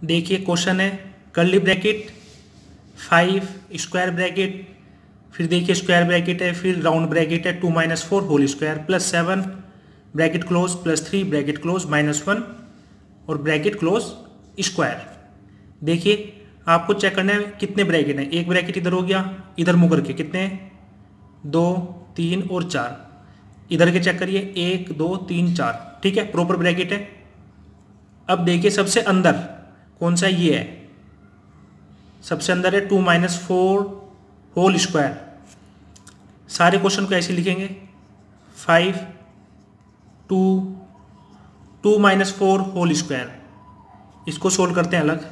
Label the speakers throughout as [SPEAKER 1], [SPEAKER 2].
[SPEAKER 1] देखिए क्वेश्चन है curly bracket 5 square bracket, फिर देखिए स्क्वायर ब्रैकेट है, फिर राउंड ब्रैकेट है 2 - 4 whole square plus 7 bracket close plus 3 bracket close -1 और ब्रैकेट क्लोज स्क्वायर। देखिए आपको चेक करना है कितने ब्रैकेट हैं। एक ब्रैकेट इधर हो गया, इधर मुकर के कितने हैं 2 3 और 4, इधर के चेक करिए 1 2 3 4, ठीक है प्रॉपर ब्रैकेट है। अब देखिए सबसे अंदर कौन सा ये है, सबसे अंदर है 2 - 4 होल स्क्वायर। सारे क्वेश्चन को ऐसे लिखेंगे 5 2 2 - 4 होल स्क्वायर। इसको सोल्व करते हैं अलग।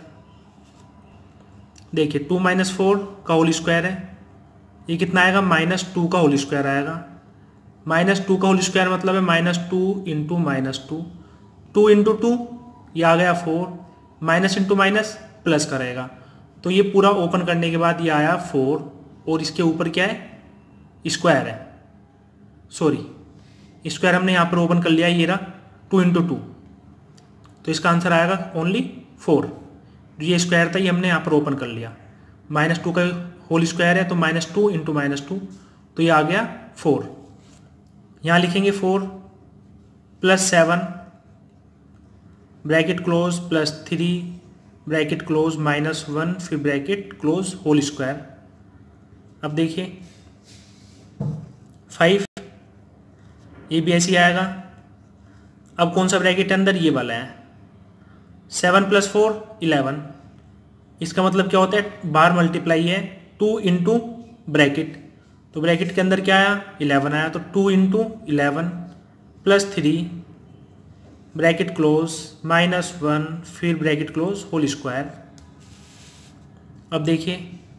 [SPEAKER 1] देखिए 2 - 4 का होल स्क्वायर है, ये कितना आएगा -2 का होल स्क्वायर आएगा। -2 का होल स्क्वायर मतलब है -2 इंटू -2, 2 इंटू 2 ये आ गया 4, माइनस इंटू माइनस प्लस करेगा, तो ये पूरा ओपन करने के बाद ये आया 4 और इसके ऊपर क्या है स्क्वायर है, सॉरी स्क्वायर हमने यहाँ पर ओपन कर लिया, ये रहा 2 इंटू 2, तो इसका आंसर आएगा ओनली 4। जो ये स्क्वायर था ये हमने यहाँ पर ओपन कर लिया, -2 का होल स्क्वायर है तो -2 इंटू -2, तो ये आ गया 4। यहाँ लिखेंगे 4 plus 7 bracket close plus 3 bracket close -1 फिर ब्रैकेट क्लोज होल स्क्वायर। अब देखिए 5 ये भी ऐसे ही आएगा। अब कौन सा ब्रैकेट है अंदर, ये वाला है। 7 + 4 11, इसका मतलब क्या होता है बाहर मल्टीप्लाई है 2 इंटू ब्रैकेट, तो ब्रैकेट के अंदर क्या आया 11 आया, तो 2 इंटू 11 प्लस 3 ब्रैकेट क्लोज -1 फिर ब्रैकेट क्लोज होल स्क्वायर। अब देखिए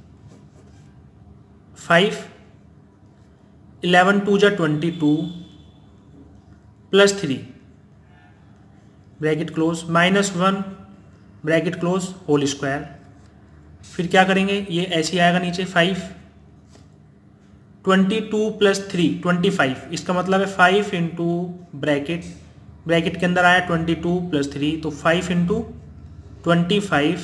[SPEAKER 1] 5 11 2 = 22 plus 3 bracket close -1 bracket close whole square. फिर क्या करेंगे, ये ऐसे ही आएगा नीचे 5 22 प्लस 3 25, इसका मतलब है 5 इंटू ब्रैकेट के अंदर आया 22 प्लस 3, तो 5 इंटू 25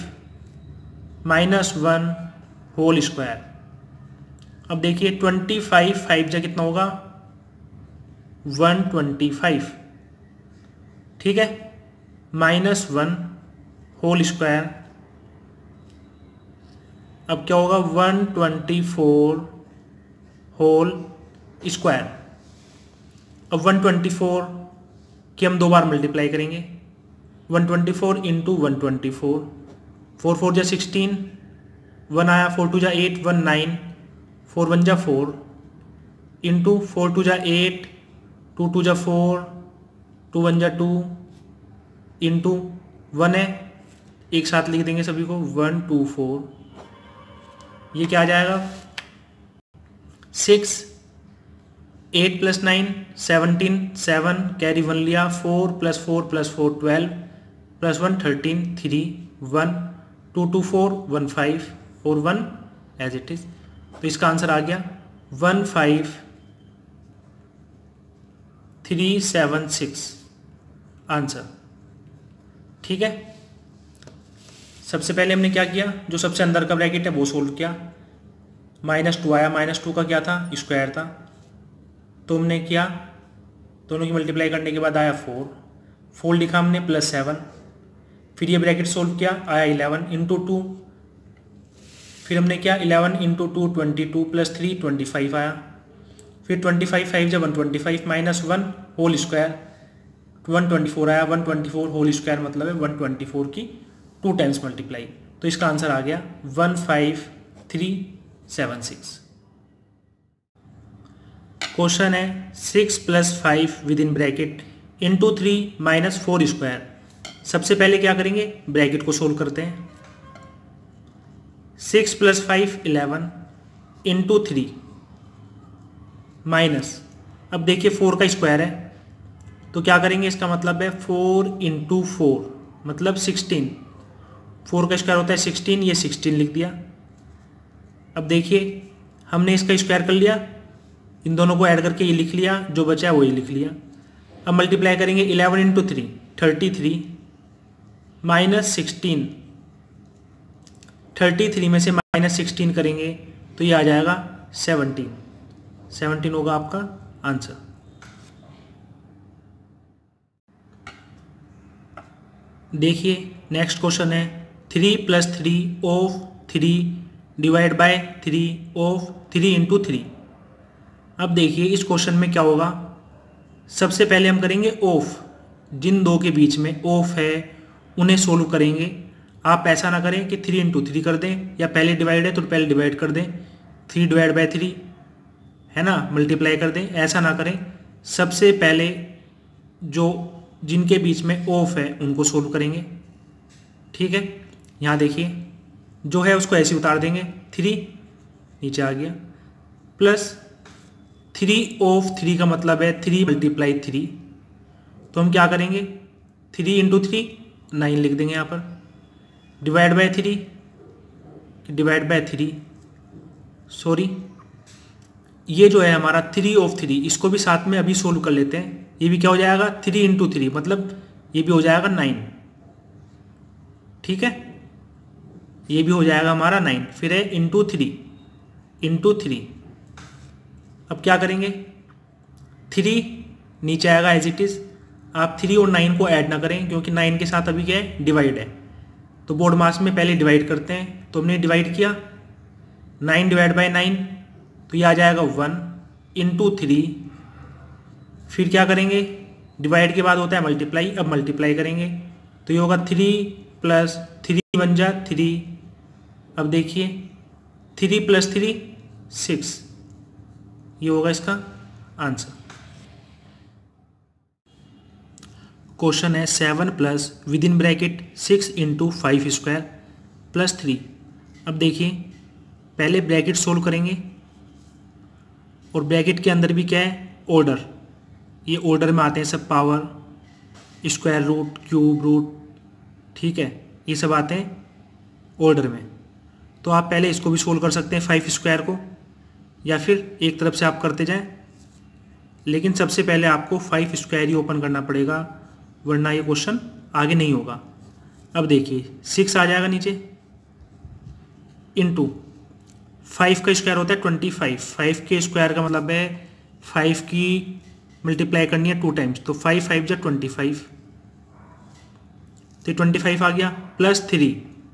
[SPEAKER 1] -1 होल स्क्वायर। अब देखिए 25 5 जा कितना होगा 125, ठीक है, -1 होल स्क्वायर। अब क्या होगा 124 होल स्क्वायर। अब 124 कि हम 2 बार मल्टीप्लाई करेंगे, 124 इंटू 124, 4 4 = 16, 1 आया, 4 2 = 8, 1 9, 4 1 = 4 इंटू 4 2 = 8, 2 2 = 4, 2 1 = 2 इंटू 1 है, एक साथ लिख देंगे सभी को 124, ये क्या आ जाएगा 6 8 + 9 17 7 कैरी 1 लिया, 4 + 4 + 4 12 + 1 13 3 1 2 2 4 1 5 और 1 एज इट इज, तो इसका आंसर आ गया 15376 आंसर, ठीक है। सबसे पहले हमने क्या किया, जो सबसे अंदर का ब्रैकेट है वो सोल्व किया, -2 आया, -2 का क्या था स्क्वायर था, तो हमने किया दोनों की मल्टीप्लाई करने के बाद आया 4 लिखा हमने प्लस 7, फिर ये ब्रैकेट सोल्व किया आया 11 इंटू 2, फिर हमने किया 11 इंटू 2 22 प्लस 3 25 आया, फिर 25 5 = 125 -1 होल स्क्वायर, 124 आया, 124 होल स्क्वायर मतलब है 124 की 2 टाइम्स मल्टीप्लाई, तो इसका आंसर आ गया 15376। क्वेश्चन है 6 + 5 within bracket into 3 - 4 square. सबसे पहले क्या करेंगे ब्रैकेट को सोल्व करते हैं। 6 + 5 11 इंटू 3 माइनस, अब देखिए 4 का स्क्वायर है तो क्या करेंगे, इसका मतलब है 4 इंटू 4 मतलब 16, 4 का स्क्वायर होता है 16, ये 16 लिख दिया। अब देखिए हमने इसका स्क्वायर कर लिया, इन दोनों को ऐड करके ये लिख लिया, जो बचा है वही लिख लिया। अब मल्टीप्लाई करेंगे 11 इंटू 3 33 -16 33 में से -16 करेंगे तो ये आ जाएगा 17 होगा आपका आंसर। देखिए नेक्स्ट क्वेश्चन है 3 + 3 ऑफ 3 डिवाइड बाय 3 ऑफ 3 × 3। अब देखिए इस क्वेश्चन में क्या होगा, सबसे पहले हम करेंगे ऑफ, जिन दो के बीच में ऑफ है उन्हें सोल्व करेंगे। आप ऐसा ना करें कि 3 × 3 कर दें, या पहले डिवाइड है तो पहले डिवाइड कर दें, 3 डिवाइड बाय 3 है ना, मल्टीप्लाई कर दें, ऐसा ना करें। सबसे पहले जो जिनके बीच में ऑफ है उनको सोल्व करेंगे। ठीक है, यहाँ देखिए जो है उसको ऐसे उतार देंगे, 3 नीचे आ गया, प्लस 3 ऑफ 3 का मतलब है 3 × 3। तो हम क्या करेंगे, 3 × 3 9 लिख देंगे यहाँ पर, डिवाइड बाय 3 सॉरी, ये जो है हमारा 3 ऑफ 3, इसको भी साथ में अभी सोल्व कर लेते हैं। ये भी क्या हो जाएगा 3 × 3, मतलब ये भी हो जाएगा 9। ठीक है, ये भी हो जाएगा हमारा 9। फिर है × 3 अब क्या करेंगे, 3 नीचे आएगा एज इट इज। आप 3 और 9 को ऐड ना करें क्योंकि 9 के साथ अभी क्या है, डिवाइड है। तो बोर्ड मास में पहले डिवाइड करते हैं, तो हमने डिवाइड किया 9 डिवाइड बाय 9, तो ये आ जाएगा 1 × 3। फिर क्या करेंगे, डिवाइड के बाद होता है मल्टीप्लाई, अब मल्टीप्लाई करेंगे तो ये होगा 3 + 3 बन जा 3। अब देखिए 3 + 3 6, ये होगा इसका आंसर। क्वेश्चन है 7 प्लस विदिन ब्रैकेट 6 × 5² + 3। अब देखिए पहले ब्रैकेट सोल्व करेंगे, और ब्रैकेट के अंदर भी क्या है, ऑर्डर, ये ऑर्डर में आते हैं सब, power, square root, cube root, ठीक है, ये सब आते हैं ऑर्डर में। तो आप पहले इसको भी सोल्व कर सकते हैं 5² को, या फिर एक तरफ से आप करते जाएं, लेकिन सबसे पहले आपको 5² ही ओपन करना पड़ेगा, वरना ये क्वेश्चन आगे नहीं होगा। अब देखिए 6 आ जाएगा नीचे, इंटू 5 का स्क्वायर होता है 25, 5 के स्क्वायर का मतलब है 5 की मल्टीप्लाई करनी है 2 टाइम्स, तो 5 5 जा 25, तो 25 आ गया, प्लस 3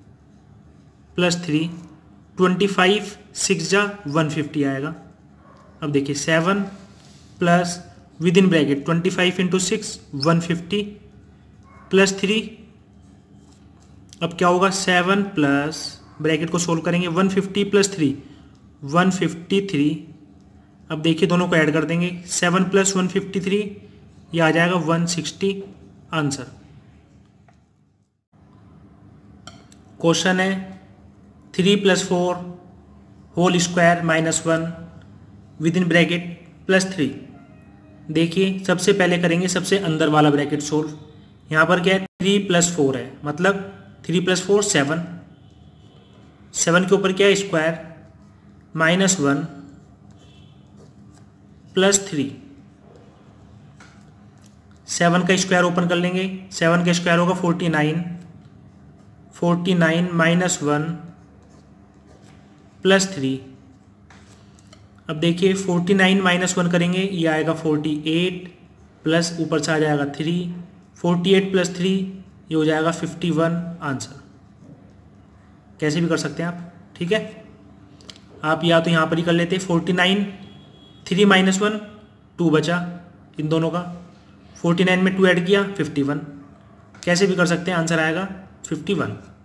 [SPEAKER 1] 25 6 जा 150 आएगा। अब देखिए 7 plus within bracket 25 × 6 150 plus 3, अब क्या होगा 7 प्लस ब्रैकेट को सोल्व करेंगे 150 + 3 153। अब देखिए दोनों को ऐड कर देंगे, 7 + 153, ये आ जाएगा 160 आंसर। क्वेश्चन है 3 + 4 whole square -1 within bracket +3। देखिए सबसे पहले करेंगे सबसे अंदर वाला ब्रैकेट सोल्व। यहाँ पर क्या है 3 + 4 है, मतलब 3 + 4 7, 7 के ऊपर क्या है स्क्वायर, -1 + 3, 7 का स्क्वायर ओपन कर लेंगे, 7 का स्क्वायर होगा 49 -1 + 3। अब देखिए 49 - 1 करेंगे, ये आएगा 48, प्लस ऊपर से आ जाएगा 3, 48 + 3 ये हो जाएगा 51 आंसर। कैसे भी कर सकते हैं आप, ठीक है। आप या तो यहाँ पर ही कर लेते 49, 3 - 1 2 बचा इन दोनों का, 49 में 2 ऐड किया 51, कैसे भी कर सकते हैं, आंसर आएगा 51।